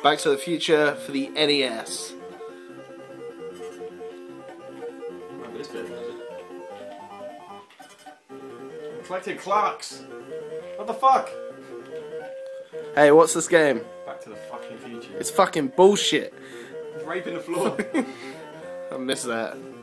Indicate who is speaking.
Speaker 1: Back to the Future for the NES.
Speaker 2: Remember this bit? Collecting clocks. What the fuck?
Speaker 1: Hey, what's this game?
Speaker 2: Back to the fucking future.
Speaker 1: It's fucking bullshit.
Speaker 2: It's raping the floor.
Speaker 1: I miss that.